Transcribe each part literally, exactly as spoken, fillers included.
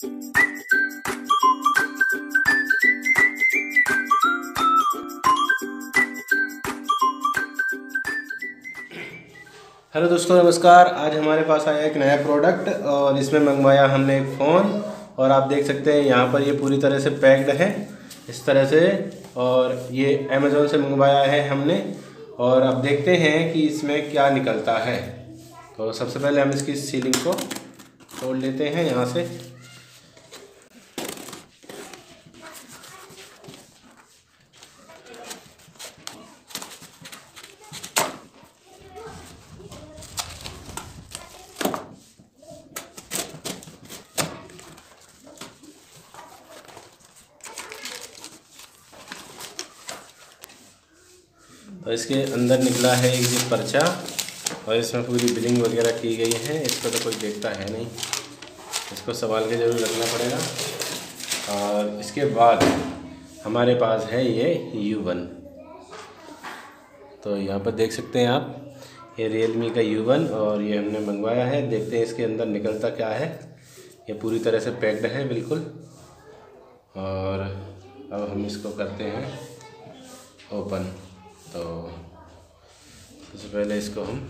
Hello दोस्तों, नमस्कार। आज हमारे पास आया एक नया प्रोडक्ट और इसमें मंगवाया हमने एक फ़ोन। और आप देख सकते हैं यहाँ पर ये पूरी तरह से पैक्ड है इस तरह से। और ये अमेज़ोन से मंगवाया है हमने। और अब देखते हैं कि इसमें क्या निकलता है। तो सबसे पहले हम इसकी सीलिंग को तोड़ लेते हैं यहाँ से। और इसके अंदर निकला है एक ये पर्चा और इसमें पूरी बिलिंग वगैरह की गई है। इसको तो कोई देखता है नहीं, इसको संभाल के ज़रूर रखना पड़ेगा। और इसके बाद हमारे पास है ये यू वन। तो यहाँ पर देख सकते हैं आप, ये रियलमी का यू वन और ये हमने मंगवाया है। देखते हैं इसके अंदर निकलता क्या है। ये पूरी तरह से पैक्ड है बिल्कुल। और अब हम इसको करते हैं ओपन। तो सबसे पहले इसको हम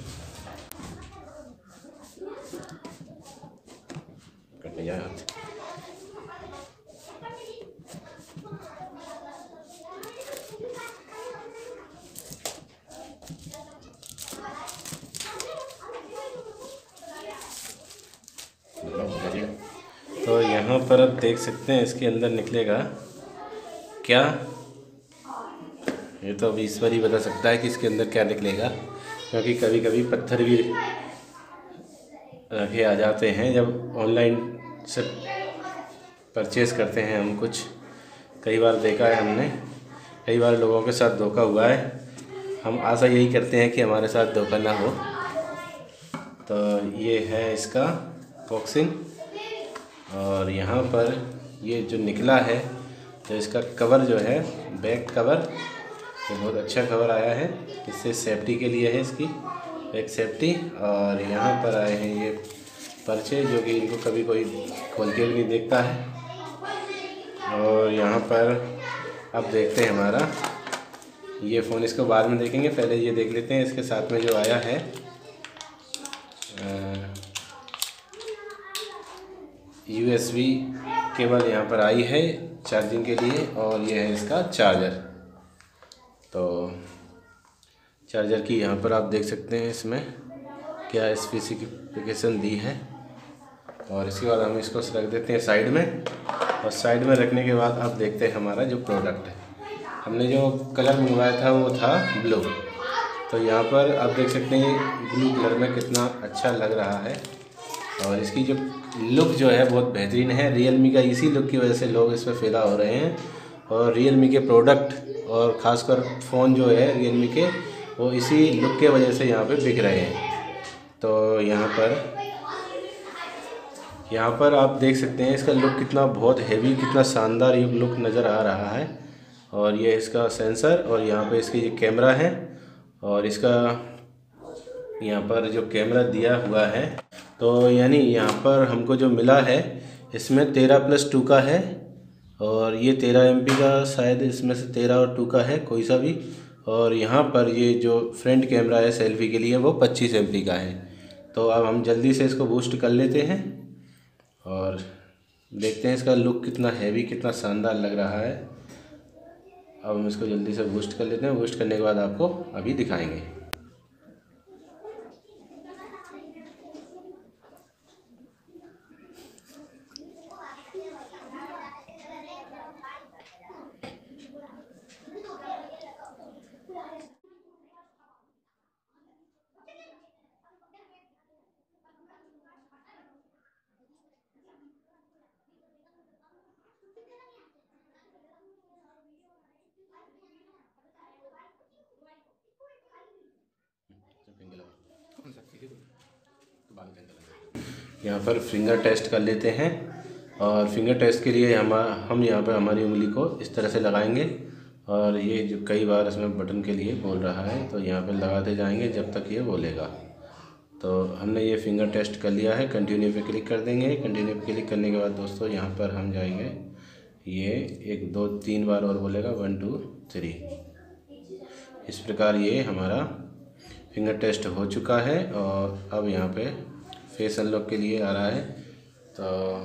करने जाए हाथ। तो यहाँ पर अब देख सकते हैं इसके अंदर निकलेगा क्या। ये तो अब ईश्वर ही बता सकता है कि इसके अंदर क्या निकलेगा, क्योंकि कभी कभी पत्थर भी रखे आ जाते हैं जब ऑनलाइन से परचेज़ करते हैं हम कुछ। कई बार देखा है हमने, कई बार लोगों के साथ धोखा हुआ है। हम आशा यही करते हैं कि हमारे साथ धोखा ना हो। तो ये है इसका बॉक्सिंग। और यहाँ पर ये जो निकला है, तो इसका कवर जो है बैक कवर, ये बहुत अच्छा कवर आया है। इससे सेफ्टी के लिए है, इसकी एक सेफ्टी। और यहाँ पर आए हैं ये पर्चे, जो कि इनको कभी कोई खोल के भी नहीं देखता है। और यहाँ पर अब देखते हैं हमारा ये फ़ोन, इसको बाद में देखेंगे, पहले ये देख लेते हैं इसके साथ में जो आया है। यूएसबी केबल यहाँ पर आई है चार्जिंग के लिए। और ये है इसका चार्जर। तो चार्जर की यहाँ पर आप देख सकते हैं इसमें क्या स्पेसिफिकेशन दी है। और इसके बाद हम इसको रख देते हैं साइड में। और साइड में रखने के बाद आप देखते हैं हमारा जो प्रोडक्ट है। हमने जो कलर मंगवाया था वो था ब्लू। तो यहाँ पर आप देख सकते हैं ब्लू कलर में कितना अच्छा लग रहा है। और इसकी जो लुक जो है बहुत बेहतरीन है। रियलमी का इसी लुक की वजह से लोग इस पर फ़िदा हो रहे हैं। और रियलमी के प्रोडक्ट और ख़ासकर फ़ोन जो है रियलमी के, वो इसी लुक के वजह से यहाँ पे बिक रहे हैं। तो यहाँ पर यहाँ पर आप देख सकते हैं इसका लुक कितना बहुत हेवी, कितना शानदार ये लुक नज़र आ रहा है। और ये इसका सेंसर, और यहाँ पे इसकी ये कैमरा है। और इसका यहाँ पर जो कैमरा दिया हुआ है, तो यानी यहाँ पर हमको जो मिला है इसमें तेरह प्लस टू का है। और ये तेरह एम पी का शायद, इसमें से तेरह और टू का है कोई सा भी। और यहाँ पर ये जो फ्रंट कैमरा है सेल्फ़ी के लिए, वो पच्चीस एम पी का है। तो अब हम जल्दी से इसको बूस्ट कर लेते हैं और देखते हैं इसका लुक कितना हैवी, कितना शानदार लग रहा है। अब हम इसको जल्दी से बूस्ट कर लेते हैं। बूस्ट करने के बाद आपको अभी दिखाएंगे। यहाँ पर फिंगर टेस्ट कर लेते हैं। और फिंगर टेस्ट के लिए हम हम यहाँ पर हमारी उंगली को इस तरह से लगाएंगे। और ये जो कई बार इसमें बटन के लिए बोल रहा है, तो यहाँ पे लगाते जाएंगे जब तक ये बोलेगा। तो हमने ये फिंगर टेस्ट कर लिया है। कंटिन्यू पे क्लिक कर देंगे। कंटिन्यू पे क्लिक करने के बाद दोस्तों यहाँ पर हम जाएंगे, ये एक दो तीन बार और बोलेगा, वन टू थ्री। इस प्रकार ये हमारा फिंगर टेस्ट हो चुका है और अब यहाँ पे फेस अनलॉक के लिए आ रहा है। तो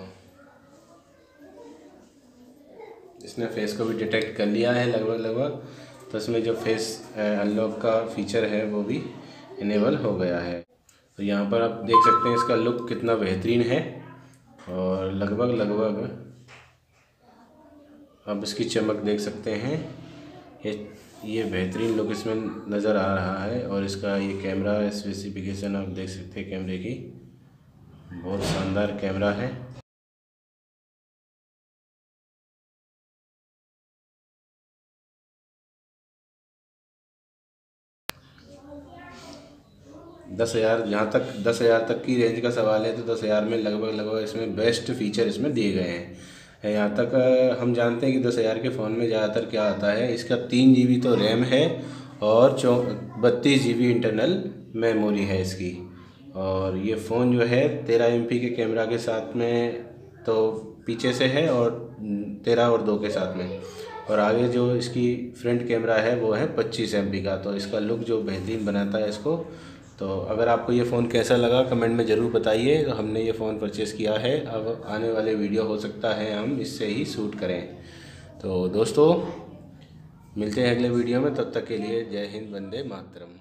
इसने फेस को भी डिटेक्ट कर लिया है लगभग लगभग। तो इसमें जो फेस अनलॉक का फीचर है वो भी इनेबल हो गया है। तो यहाँ पर आप देख सकते हैं इसका लुक कितना बेहतरीन है और लगभग लगभग आप इसकी चमक देख सकते हैं। ये ये बेहतरीन लुक इसमें नज़र आ रहा है और इसका ये कैमरा स्पेसिफिकेशन आप देख सकते हैं, कैमरे की बहुत शानदार कैमरा है। दस हज़ार जहाँ तक दस हज़ार तक की रेंज का सवाल है तो दस हज़ार में लगभग लगभग इसमें बेस्ट फीचर इसमें दिए गए हैं। यहाँ तक हम जानते हैं कि दस हज़ार के फ़ोन में ज़्यादातर क्या आता है, इसका तीन जी बी तो रैम है और चौ बत्तीस जी बी इंटरनल मेमोरी है इसकी। और ये फ़ोन जो है तेरह एम पी के कैमरा के साथ में तो पीछे से है और तेरह और दो के साथ में, और आगे जो इसकी फ्रंट कैमरा है वो है पच्चीस एम पी का। तो इसका लुक जो बेहतरीन बनाता है इसको। तो अगर आपको ये फ़ोन कैसा लगा कमेंट में ज़रूर बताइए। तो हमने ये फ़ोन परचेज़ किया है, अब आने वाले वीडियो हो सकता है हम इससे ही शूट करें। तो दोस्तों मिलते हैं अगले वीडियो में, तब तक के लिए जय हिंद, वंदे मातरम।